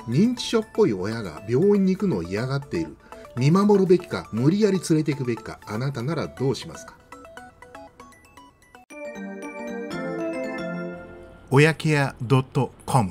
認知症っぽい親が病院に行くのを嫌がっている。見守るべきか、無理やり連れて行くべきか、あなたならどうしますか？親ケア .com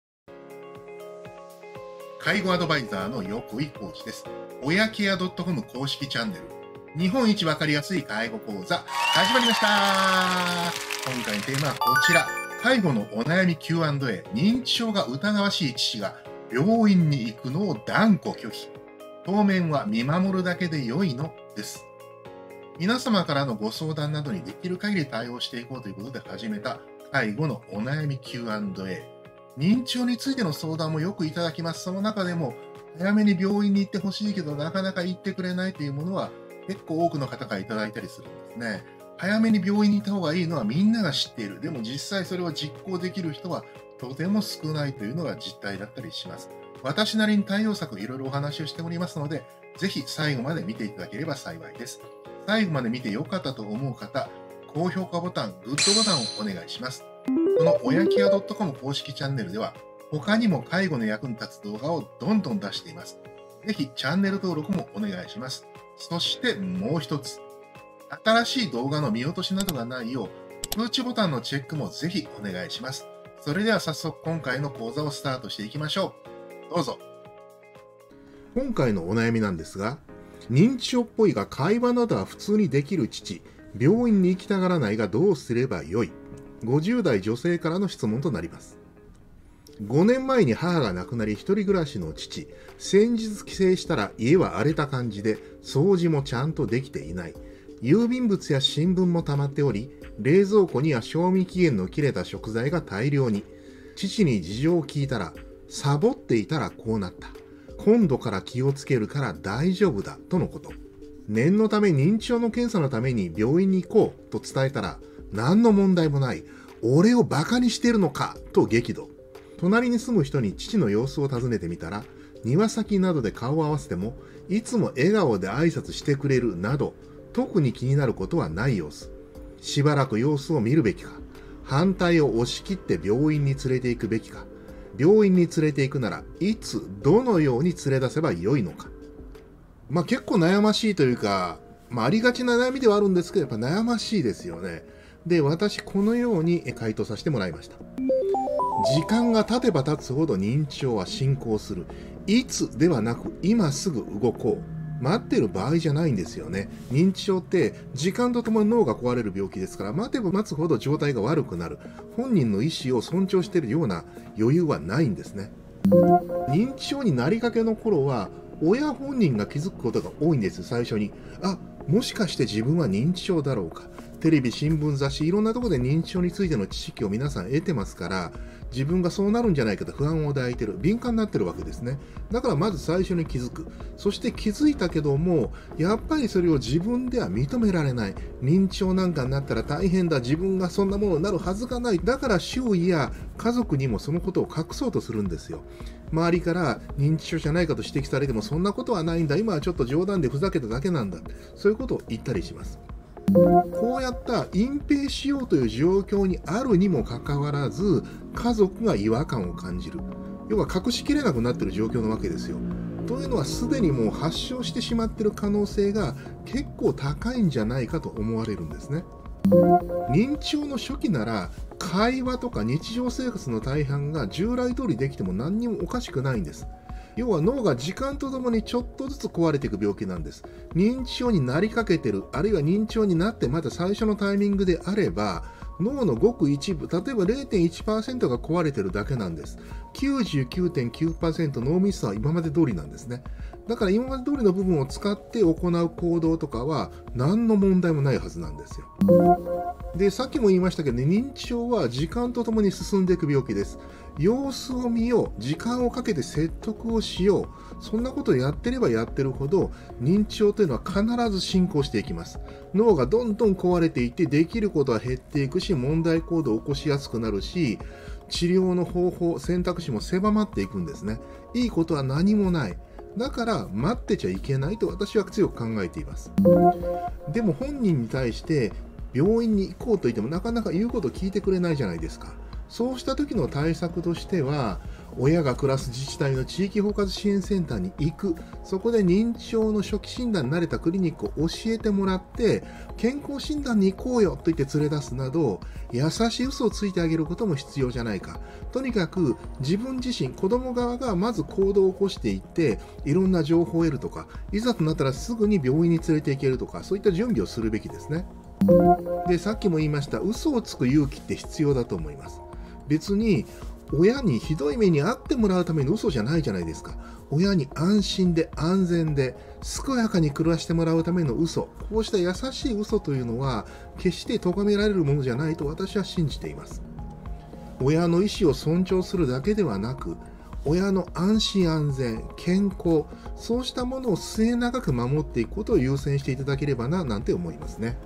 介護アドバイザーの横井浩二です。親ケア .com 公式チャンネル、日本一わかりやすい介護講座、始まりました。今回のテーマはこちら。介護のお悩み Q&A、認知症が疑わしい父が病院に行くのを断固拒否。当面は見守るだけで良いのです。皆様からのご相談などにできる限り対応していこうということで始めた介護のお悩み Q&A。認知症についての相談もよくいただきます。その中でも、早めに病院に行ってほしいけど、なかなか行ってくれないというものは、結構多くの方からいただいたりするんですね。早めに病院に行った方がいいのはみんなが知っている。でも実際それを実行できる人はとても少ないというのが実態だったりします。私なりに対応策いろいろお話をしておりますので、ぜひ最後まで見ていただければ幸いです。最後まで見てよかったと思う方、高評価ボタン、グッドボタンをお願いします。この親ケア .com 公式チャンネルでは、他にも介護の役に立つ動画をどんどん出しています。ぜひチャンネル登録もお願いします。そしてもう一つ、新しい動画の見落としなどがないよう、通知ボタンのチェックもぜひお願いします。それでは早速今回の講座をスタートしていきましょう。どうぞ。今回のお悩みなんですが、認知症っぽいが会話などは普通にできる父、病院に行きたがらないがどうすればよい。50代女性からの質問となります。5年前に母が亡くなり一人暮らしの父、先日帰省したら家は荒れた感じで掃除もちゃんとできていない。郵便物や新聞も溜まっており、冷蔵庫には賞味期限の切れた食材が大量に。父に事情を聞いたら、サボっていたらこうなった。今度から気をつけるから大丈夫だとのこと。念のため認知症の検査のために病院に行こうと伝えたら、何の問題もない。俺をバカにしているのかと激怒。隣に住む人に父の様子を尋ねてみたら、庭先などで顔を合わせても、いつも笑顔で挨拶してくれるなど、特に気になることはない様子。しばらく様子を見るべきか、反対を押し切って病院に連れて行くべきか、病院に連れて行くならいつどのように連れ出せばよいのか。結構悩ましいというか、ありがちな悩みではあるんですけど、やっぱ悩ましいですよね。で、私このように回答させてもらいました。時間が経てば経つほど認知症は進行する。いつではなく今すぐ動こう。待ってる場合じゃないんですよね。認知症って時間とともに脳が壊れる病気ですから、待てば待つほど状態が悪くなる。本人の意思を尊重しているような余裕はないんですね。認知症になりかけの頃は、親本人が気づくことが多いんです。最初に。もしかして自分は認知症だろうか。テレビ、新聞、雑誌、いろんなところで認知症についての知識を皆さん得てますから、自分がそうなるんじゃないかと不安を抱いている、敏感になってるわけですね。だからまず最初に気づく。そして気づいたけども、やっぱりそれを自分では認められない。認知症なんかになったら大変だ。自分がそんなものになるはずがない。だから周囲や家族にもそのことを隠そうとするんですよ。周りから認知症じゃないかと指摘されても、そんなことはないんだ。今はちょっと冗談でふざけただけなんだ。そういうことを言ったりします。こうやった隠蔽しようという状況にあるにもかかわらず、家族が違和感を感じる。要は隠しきれなくなっている状況なわけですよ。というのはすでにもう発症してしまっている可能性が結構高いんじゃないかと思われるんですね。認知症の初期なら会話とか日常生活の大半が従来通りできても何にもおかしくないんです。要は脳が時間とともにちょっとずつ壊れていく病気なんです。認知症になりかけてる、あるいは認知症になってまだ最初のタイミングであれば、脳のごく一部、例えば 0.1% が壊れてるだけなんです。99.9% 脳みそは今まで通りなんですね。だから今まで通りの部分を使って行う行動とかは何の問題もないはずなんですよ。で、さっきも言いましたけどね、認知症は時間とともに進んでいく病気です。様子を見よう、時間をかけて説得をしよう、そんなことをやってればやってるほど認知症というのは必ず進行していきます。脳がどんどん壊れていってできることは減っていくし、問題行動を起こしやすくなるし、治療の方法、選択肢も狭まっていくんですね。いいことは何もない。だから待ってちゃいけないと私は強く考えています。でも本人に対して病院に行こうと言ってもなかなか言うことを聞いてくれないじゃないですか。そうした時の対策としては、 親が暮らす自治体の地域包括支援センターに行く、そこで認知症の初期診断に慣れたクリニックを教えてもらって、健康診断に行こうよと言って連れ出すなど、優しい嘘をついてあげることも必要じゃないか。とにかく自分自身、子供側がまず行動を起こしていって、いろんな情報を得るとか、いざとなったらすぐに病院に連れて行けるとか、そういった準備をするべきですね。で、さっきも言いました、嘘をつく勇気って必要だと思います。別に親にひどい目に遭ってもらうための嘘じゃないじゃないですか。親に安心で安全で健やかに暮らしてもらうための嘘、こうした優しい嘘というのは決して咎められるものじゃないと私は信じています。親の意思を尊重するだけではなく、親の安心安全、健康、そうしたものを末永く守っていくことを優先していただければな、なんて思いますね。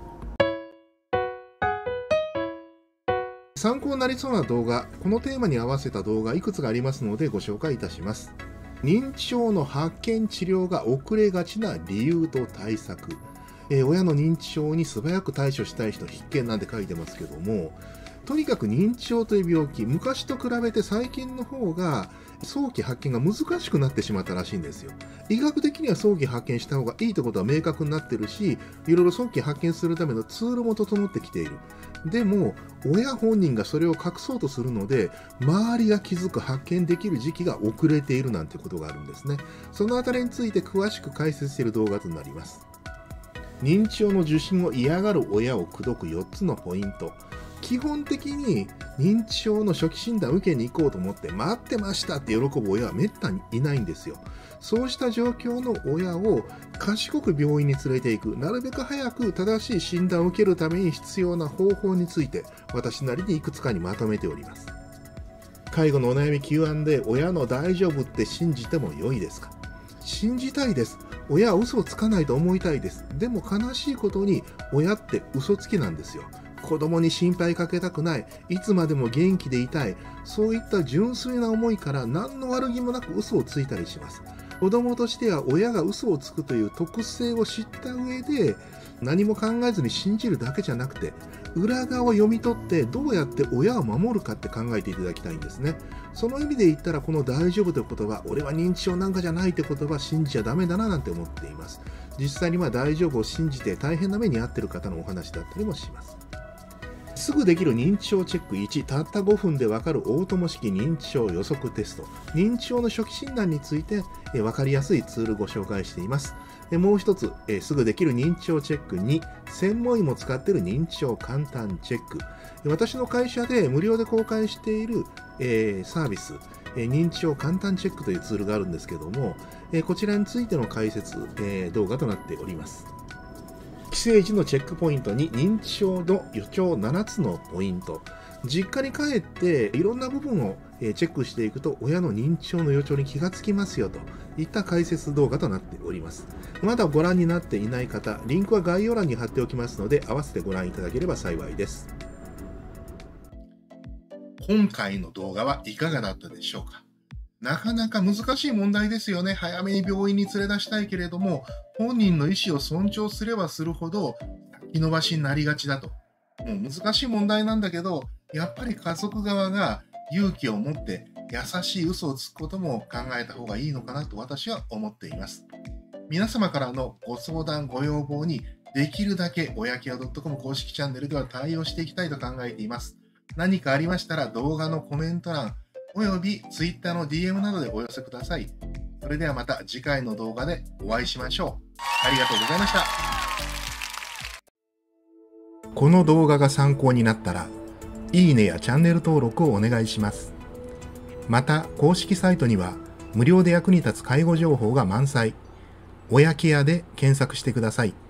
参考になりそうな動画、このテーマに合わせた動画いくつかありますのでご紹介いたします。認知症の発見治療が遅れがちな理由と対策。親の認知症に素早く対処したい人必見なんて書いてますけども、とにかく認知症という病気、昔と比べて最近の方が早期発見が難しくなってしまったらしいんですよ。医学的には早期発見した方がいいということは明確になってるし、いろいろ早期発見するためのツールも整ってきている。でも、親本人がそれを隠そうとするので、周りが気づく発見できる時期が遅れているなんてことがあるんですね。そのあたりについて詳しく解説している動画となります。認知症の受診を嫌がる親を口説く4つのポイント。基本的に認知症の初期診断を受けに行こうと思って待ってましたって喜ぶ親はめったにいないんですよ。そうした状況の親を賢く病院に連れていく、なるべく早く正しい診断を受けるために必要な方法について私なりにいくつかにまとめております。介護のお悩み Q&A、 親の大丈夫って信じても良いですか？信じたいです。親は嘘をつかないと思いたいです。でも悲しいことに親って嘘つきなんですよ。子供に心配かけたくない、いつまでも元気でいたい、そういった純粋な思いから何の悪気もなく嘘をついたりします。子供としては親が嘘をつくという特性を知った上で何も考えずに信じるだけじゃなくて、裏側を読み取ってどうやって親を守るかって考えていただきたいんですね。その意味で言ったら、この大丈夫という言葉、俺は認知症なんかじゃないって言葉信じちゃダメだななんて思っています。実際には大丈夫を信じて大変な目に遭っている方のお話だったりもします。すぐできる認知症チェック1、たった5分でわかるオートモ式認知症予測テスト。認知症の初期診断についてわかりやすいツールをご紹介しています。もう一つ、すぐできる認知症チェック2、専門医も使っている認知症簡単チェック。私の会社で無料で公開しているサービス、認知症簡単チェックというツールがあるんですけども、こちらについての解説動画となっております。帰省時のチェックポイントに認知症の予兆7つのポイント。実家に帰っていろんな部分をチェックしていくと親の認知症の予兆に気がつきますよといった解説動画となっております。まだご覧になっていない方、リンクは概要欄に貼っておきますので合わせてご覧いただければ幸いです。今回の動画はいかがだったでしょうか？なかなか難しい問題ですよね。早めに病院に連れ出したいけれども、本人の意思を尊重すればするほど先延ばしになりがちだと。もう難しい問題なんだけど、やっぱり家族側が勇気を持って優しい嘘をつくことも考えた方がいいのかなと私は思っています。皆様からのご相談、ご要望にできるだけ親ケア .com 公式チャンネルでは対応していきたいと考えています。何かありましたら動画のコメント欄、および Twitter の DM などでお寄せください。それではまた次回の動画でお会いしましょう。ありがとうございました。この動画が参考になったら、いいねやチャンネル登録をお願いします。また、公式サイトには無料で役に立つ介護情報が満載。親ケアで検索してください。